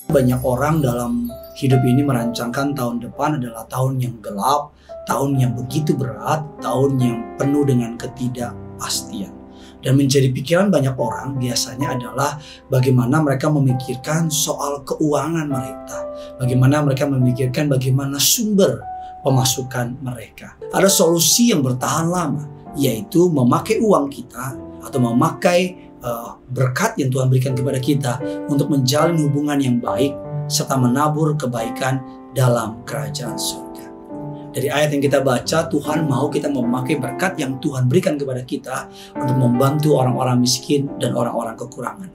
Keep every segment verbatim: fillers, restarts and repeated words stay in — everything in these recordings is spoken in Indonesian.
Banyak orang dalam hidup ini merancangkan tahun depan adalah tahun yang gelap, tahun yang begitu berat, tahun yang penuh dengan ketidakpastian. Dan menjadi pikiran banyak orang biasanya adalah bagaimana mereka memikirkan soal keuangan mereka. Bagaimana mereka memikirkan bagaimana sumber pemasukan mereka. Ada solusi yang bertahan lama, yaitu memakai uang kita atau memakai uh, berkat yang Tuhan berikan kepada kita untuk menjalin hubungan yang baik serta menabur kebaikan dalam kerajaan surga. Dari ayat yang kita baca, Tuhan mau kita memakai berkat yang Tuhan berikan kepada kita untuk membantu orang-orang miskin dan orang-orang kekurangan.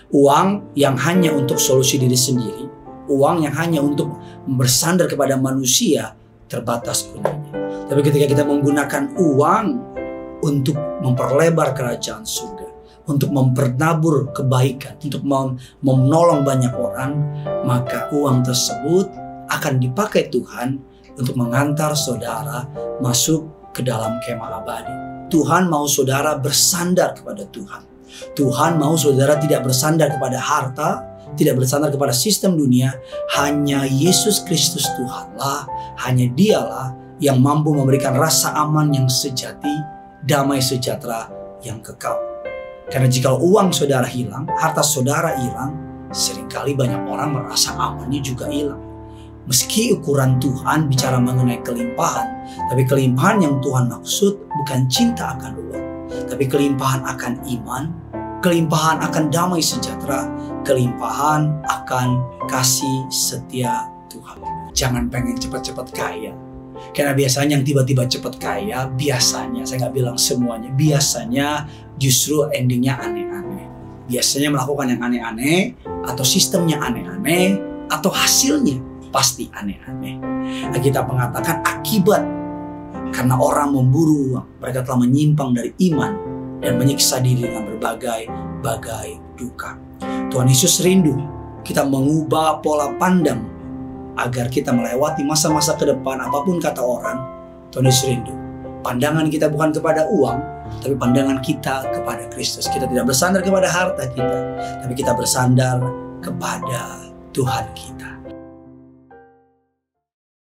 Uang yang hanya untuk solusi diri sendiri, uang yang hanya untuk bersandar kepada manusia, terbatas gunanya. Tapi ketika kita menggunakan uang untuk memperlebar kerajaan surga, untuk mempernabur kebaikan, untuk mem menolong banyak orang, maka uang tersebut akan dipakai Tuhan untuk mengantar saudara masuk ke dalam kemah abadi. Tuhan mau saudara bersandar kepada Tuhan. Tuhan mau saudara tidak bersandar kepada harta, tidak bersandar kepada sistem dunia. Hanya Yesus Kristus Tuhanlah, hanya Dialah yang mampu memberikan rasa aman yang sejati, damai sejahtera yang kekal. Karena jika uang saudara hilang, harta saudara hilang, seringkali banyak orang merasa amannya juga hilang. Meski ukuran Tuhan bicara mengenai kelimpahan, tapi kelimpahan yang Tuhan maksud bukan cinta akan uang, tapi kelimpahan akan iman, kelimpahan akan damai sejahtera, kelimpahan akan kasih setia Tuhan. Jangan pengen cepat-cepat kaya. Karena biasanya yang tiba-tiba cepat kaya, biasanya, saya nggak bilang semuanya, biasanya justru endingnya aneh-aneh. Biasanya melakukan yang aneh-aneh, atau sistemnya aneh-aneh, atau hasilnya pasti aneh-aneh. Kita mengatakan akibat karena orang memburu uang, mereka telah menyimpang dari iman dan menyiksa diri dengan berbagai-bagai duka. Tuhan Yesus rindu kita mengubah pola pandang agar kita melewati masa-masa ke depan apapun kata orang. Tuhan Yesus rindu pandangan kita bukan kepada uang, tapi pandangan kita kepada Kristus. Kita tidak bersandar kepada harta kita, tapi kita bersandar kepada Tuhan kita.